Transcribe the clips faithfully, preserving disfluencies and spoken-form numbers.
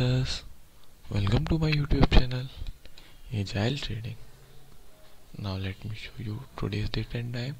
traders, welcome to my YouTube channel Agile Trading. Now let me show you today's date and time.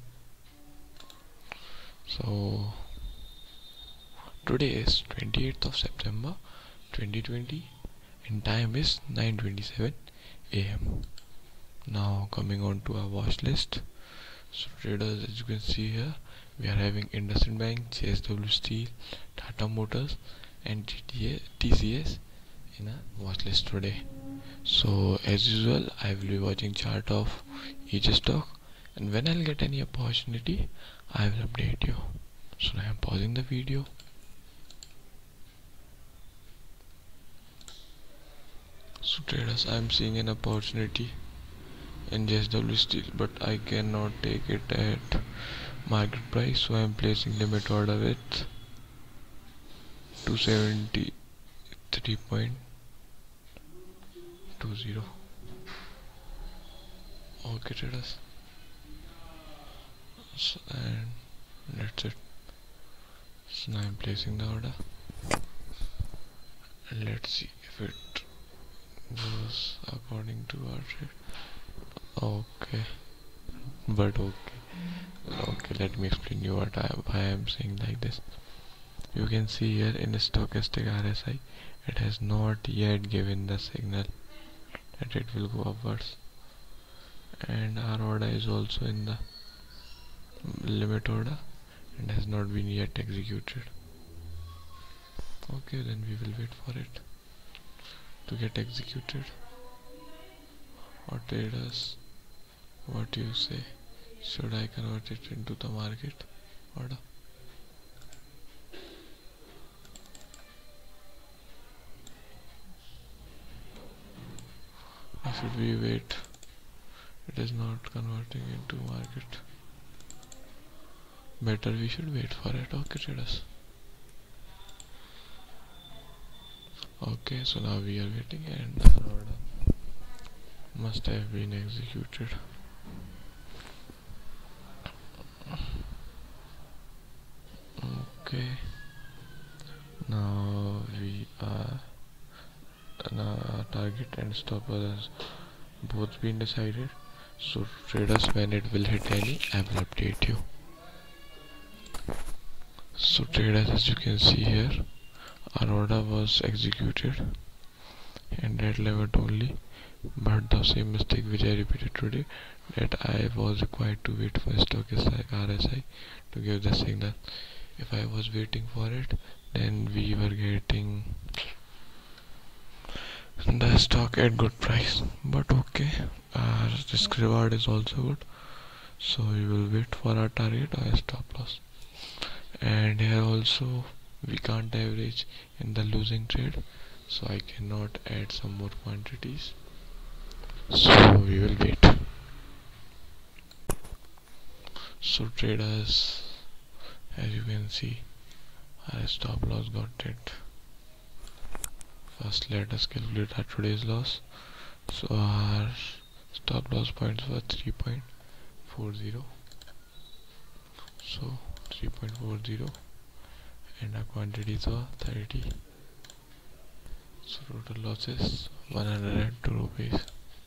So today is twenty-eighth of September twenty twenty and time is nine twenty-seven A M Now coming on to our watch list. So traders, as you can see here, we are having IndusInd Bank, J S W Steel, Tata Motors and T C S in a watch list today. So as usual, I will be watching chart of each stock, and when I'll get any opportunity, I will update you. So I am pausing the video. So traders, I am seeing an opportunity in J S W Steel, but I cannot take it at market price, so I am placing limit order with two seventy-three point two zero. Okay traders, so, and that's it. So now I am placing the order and let's see if it goes according to our trade. Okay, but okay, okay. Let me explain you what I why I am saying like this. You can see here in the stochastic R S I, it has not yet given the signal that it will go upwards, and our order is also in the limit order and has not been yet executed. Okay, then we will wait for it to get executed. Or traders, what do you say? Should I convert it into the market order? Or should we wait? It is not converting into market. Better we should wait for it. Okay traders. Okay, so now we are waiting and the order must have been executed. Okay, now we are now target and stop has both been decided. So traders, when it will hit any, I will update you. So traders, as you can see here, our order was executed and at limit only, but the same mistake which I repeated today, that I was required to wait for stochastic R S I to give the signal. If I was waiting for it, then we were getting the stock at good price. But okay, our risk reward is also good, so we will wait for our target or stop loss. And here also we can't average in the losing trade, so I cannot add some more quantities, so we will wait. So traders, as you can see, our stop loss got it. First let us calculate our today's loss. So our stop loss points were three point four zero, so three point four zero, and our quantities were thirty. So total losses one hundred two rupees.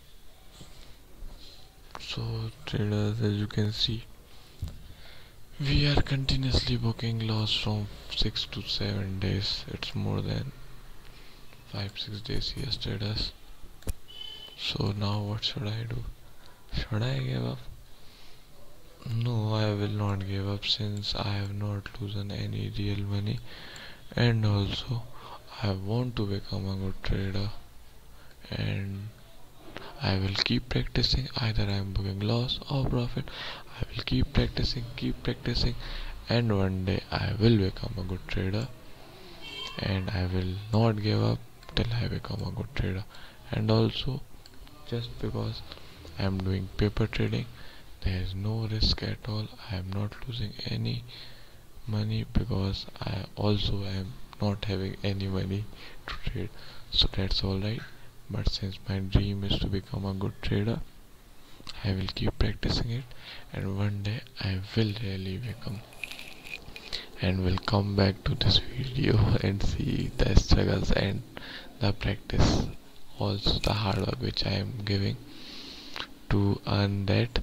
So traders, as you can see, we are continuously booking loss from six to seven days. It's more than five six days, yes traders. So now what should I do? Should I give up? No, I will not give up, since I have not lost any real money, and also I want to become a good trader, and I will keep practicing. Either I am booking loss or profit, I will keep practicing, keep practicing, and one day I will become a good trader, and I will not give up till I become a good trader. And also, just because I am doing paper trading, there is no risk at all. I am not losing any money because I also am not having any money to trade, so that's alright. But since my dream is to become a good trader, I will keep practicing it, and one day I will really become and we'll come back to this video and see the struggles and the practice, also the hard work which I am giving to earn that.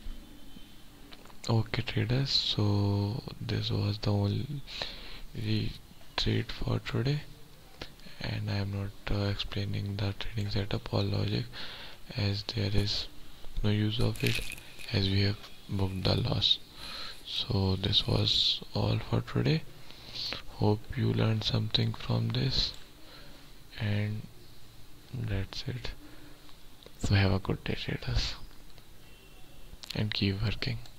Okay traders, so this was the only trade for today, and I am not uh, explaining the trading setup or logic, as there is no use of it, as we have booked the loss. So this was all for today. Hope you learned something from this, and that's it. So have a good day traders, and keep working.